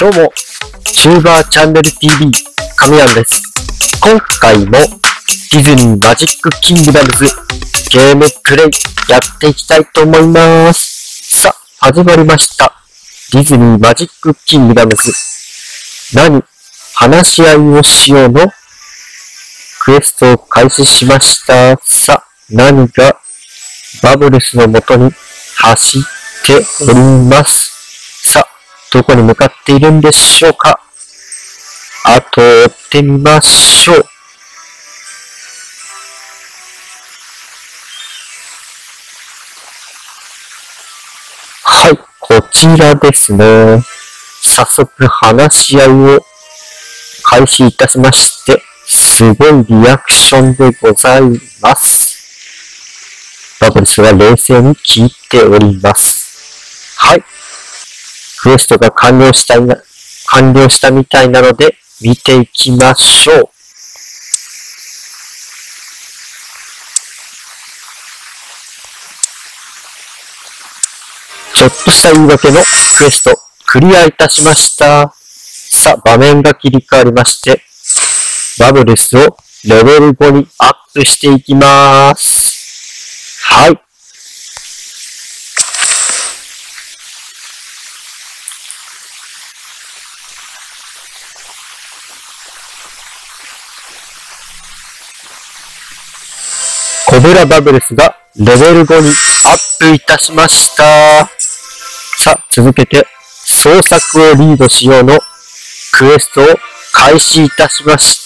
どうも、チューバーチャンネル TV、神谷です。今回もディズニーマジックキングダムズゲームプレイやっていきたいと思います。さあ、始まりました。ディズニーマジックキングダムズ。話し合いをしようのクエストを開始しました。さあ、何がバブルスの元に走っております。さあ、どこに向かっているんでしょうか。あと追ってみましょう。はい、こちらですね。早速話し合いを開始いたしまして、すごいリアクションでございます。バブルスは冷静に聞いております。はい。クエストが完了したみたいなので、見ていきましょう。ちょっとした言い訳のクエスト、クリアいたしました。さあ、場面が切り替わりまして、バブルスをレベル5にアップしていきます。はい。コブラバブルスがレベル5にアップいたしました。さあ、続けて創作をリードしようのクエストを開始いたしました。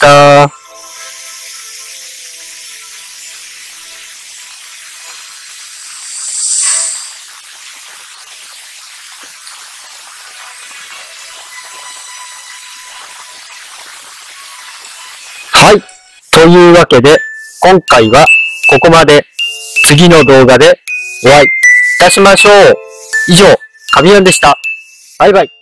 はい。というわけで、今回はここまで。次の動画でお会いいたしましょう。以上、神谷でした。バイバイ。